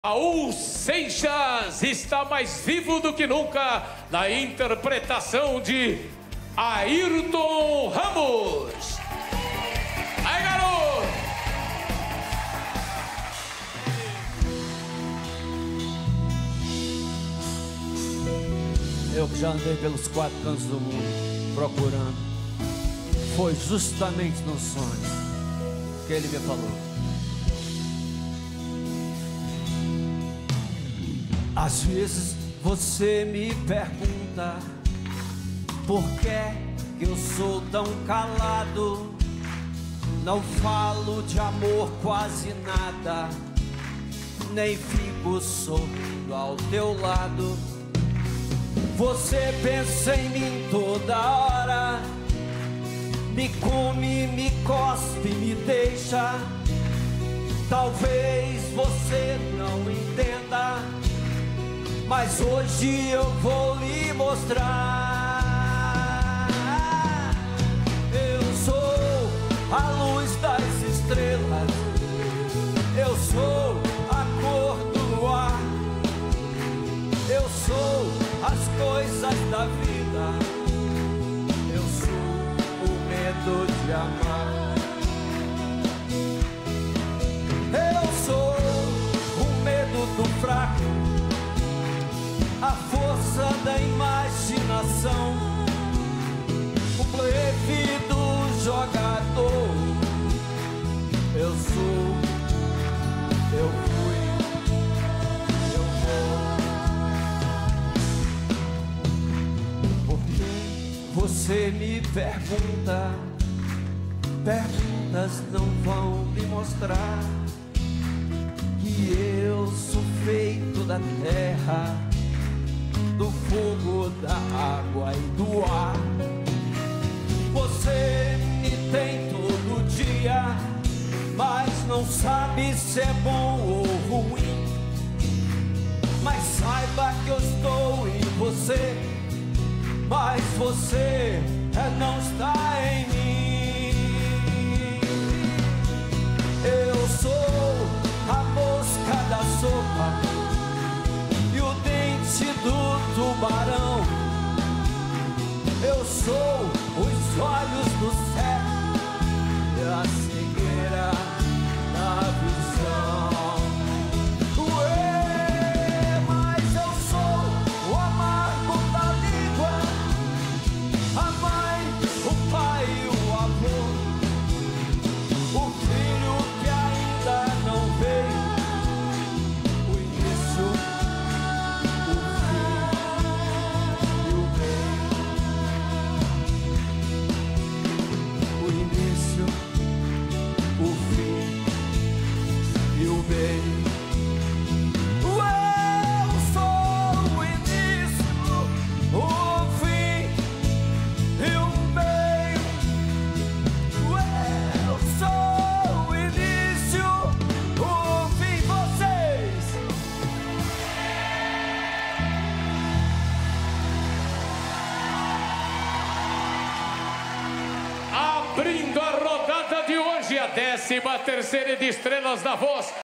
Raul Seixas está mais vivo do que nunca na interpretação de Ayrton Ramos. Aí, garoto! Eu que já andei pelos 4 cantos do mundo procurando. Foi justamente no sonho que ele me falou. Às vezes você me pergunta por que eu sou tão calado. Não falo de amor quase nada, nem fico sorrindo ao teu lado. Você pensa em mim toda hora, me come, me cospe, me deixa. Talvez você não entenda, mas hoje eu vou lhe mostrar. Eu sou a luz das estrelas, eu sou a cor do ar, eu sou as coisas da vida, eu sou o medo de amar. Eu sou o medo do fraco, a força da imaginação, o blefe do jogador. Eu sou, eu fui, eu vou. Porque você me pergunta, perguntas não vão me mostrar que eu sou feito da terra, do fogo, da água e do ar. Você me tem todo dia, mas não sabe se é bom ou ruim. Mas saiba que eu estou em você, mas você não está em mim. Eu sou a mosca da sopa e o dente do tubarão. Eu sou os olhos do céu e a cegueira da visão. Ué, mas eu sou o amargo da língua, a mãe, o pai e o avô, o filho que ainda não veio, o início, o fim e o bem. Eu sou o início, o fim e o bem. Eu sou o início, o fim. Vocês. Abrindo a rodada de hoje, a 13ª de Estrelas da Voz.